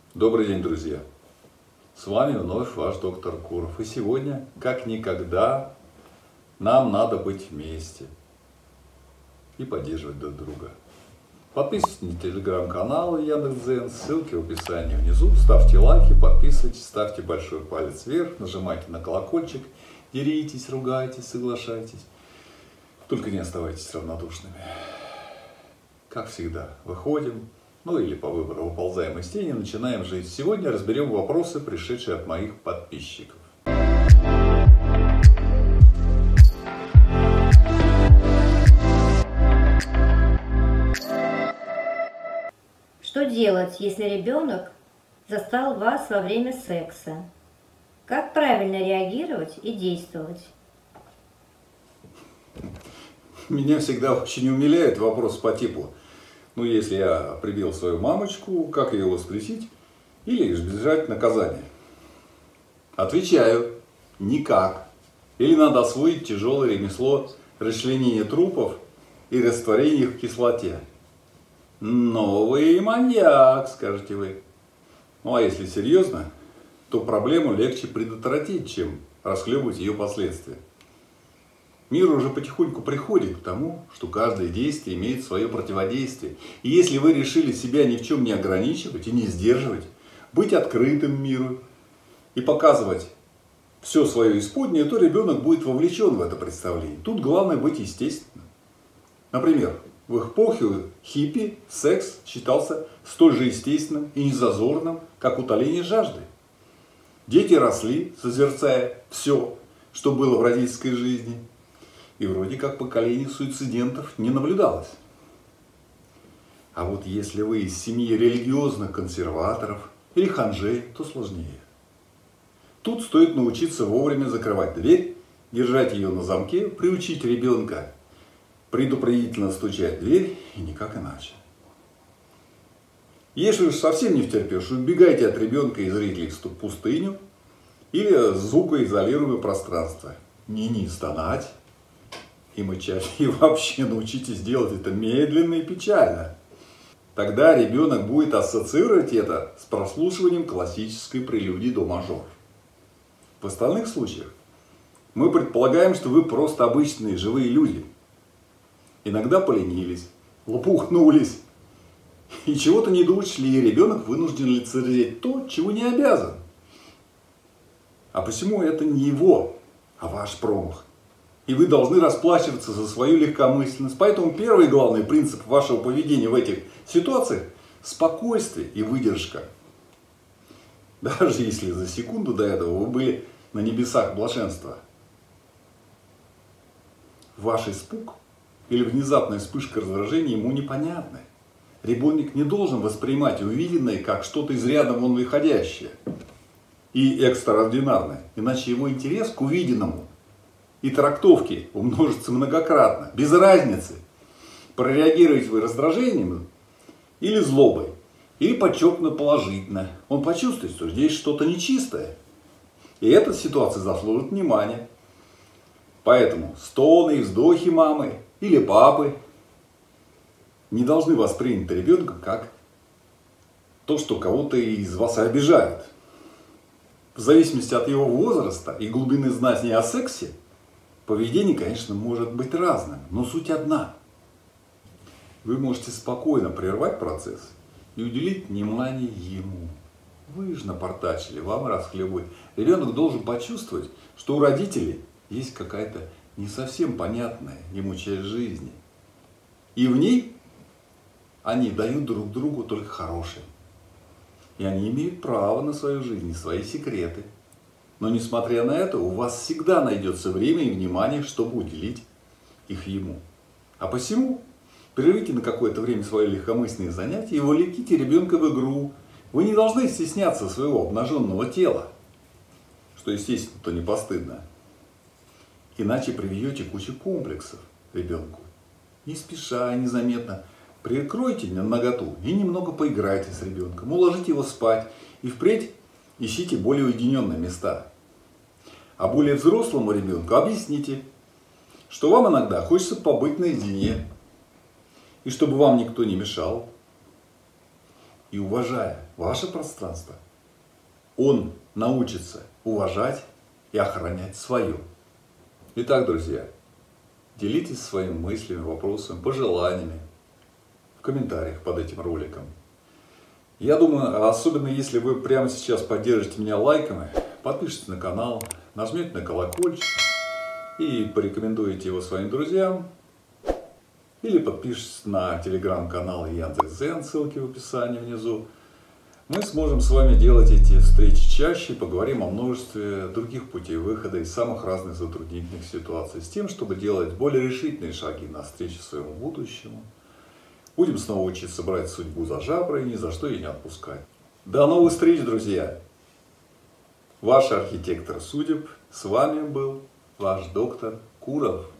Добрый день, друзья! С вами вновь ваш доктор Куров. И сегодня, как никогда, нам надо быть вместе и поддерживать друг друга. Подписывайтесь на телеграм-канал Яндекс.Дзен, ссылки в описании внизу. Ставьте лайки, подписывайтесь, ставьте большой палец вверх, нажимайте на колокольчик, деритесь, ругайтесь, соглашайтесь. Только не оставайтесь равнодушными. Как всегда, выходим. Или по выбору выползаем из тени, начинаем жить. Сегодня разберем вопросы, пришедшие от моих подписчиков. Что делать, если ребенок застал вас во время секса? Как правильно реагировать и действовать? Меня всегда очень умиляет вопрос по типу: если я прибил свою мамочку, как ее воскресить или избежать наказания? Отвечаю: никак. Или надо освоить тяжелое ремесло расчленения трупов и растворения их в кислоте. Новый маньяк, скажете вы. А если серьезно, то проблему легче предотвратить, чем расхлебывать ее последствия. Мир уже потихоньку приходит к тому, что каждое действие имеет свое противодействие. И если вы решили себя ни в чем не ограничивать и не сдерживать, быть открытым миру и показывать все свое исподнее, то ребенок будет вовлечен в это представление. Тут главное быть естественным. Например, в эпоху хиппи секс считался столь же естественным и незазорным, как утоление жажды. Дети росли, созерцая все, что было в родительской жизни. И вроде как поколений суицидентов не наблюдалось. А вот если вы из семьи религиозных консерваторов или ханжей, то сложнее. Тут стоит научиться вовремя закрывать дверь, держать ее на замке, приучить ребенка предупредительно стучать в дверь и никак иначе. Если уж совсем не втерпешь, убегайте от ребенка и зрителей в пустыню или звукоизолируемое пространство. Не стонать и мычать. И вообще научитесь делать это медленно и печально. Тогда ребенок будет ассоциировать это с прослушиванием классической прелюдии до мажор. В остальных случаях мы предполагаем, что вы просто обычные живые люди. Иногда поленились, лопухнулись и чего-то не доучли, и ребенок вынужден лицезреть то, чего не обязан. А посему это не его, а ваш промах. И вы должны расплачиваться за свою легкомысленность. Поэтому первый и главный принцип вашего поведения в этих ситуациях – спокойствие и выдержка. Даже если за секунду до этого вы были на небесах блаженства. Ваш испуг или внезапная вспышка раздражения ему непонятны. Ребенок не должен воспринимать увиденное как что-то из ряда вон выходящее и экстраординарное. Иначе его интерес к увиденному и трактовки умножится многократно. Без разницы, прореагируете вы раздражением или злобой, или подчеркнуто положительно. Он почувствует, что здесь что-то нечистое. И эта ситуация заслужит внимания. Поэтому стоны и вздохи мамы или папы не должны воспринять ребенка как то, что кого-то из вас обижают. В зависимости от его возраста и глубины знаний о сексе, поведение, конечно, может быть разным, но суть одна. Вы можете спокойно прервать процесс и уделить внимание ему. Вы же напортачили, вам расхлебывать. Ребенок должен почувствовать, что у родителей есть какая-то не совсем понятная ему часть жизни. И в ней они дают друг другу только хорошее. И они имеют право на свою жизнь и свои секреты. Но несмотря на это, у вас всегда найдется время и внимание, чтобы уделить их ему. А посему прервите на какое-то время свои легкомысленные занятия и вовлеките ребенка в игру. Вы не должны стесняться своего обнаженного тела, что, естественно-то не постыдно. Иначе приведете кучу комплексов ребенку. Не спеша, незаметно прикройте наготу и немного поиграйте с ребенком. Уложите его спать и впредь ищите более уединенные места. А более взрослому ребенку объясните, что вам иногда хочется побыть наедине, и чтобы вам никто не мешал. и уважая ваше пространство, он научится уважать и охранять свое. Итак, друзья, делитесь своими мыслями, вопросами, пожеланиями в комментариях под этим роликом. Я думаю, особенно если вы прямо сейчас поддержите меня лайками, подпишитесь на канал, нажмете на колокольчик и порекомендуете его своим друзьям, или подпишитесь на телеграм-канал Яндекс.Дзен, ссылки в описании внизу. Мы сможем с вами делать эти встречи чаще, поговорим о множестве других путей выхода из самых разных затруднительных ситуаций, с тем, чтобы делать более решительные шаги навстречу своему будущему. Будем снова учиться брать судьбу за жабры и ни за что ее не отпускать. До новых встреч, друзья! Ваш архитектор судеб, с вами был ваш доктор Куров.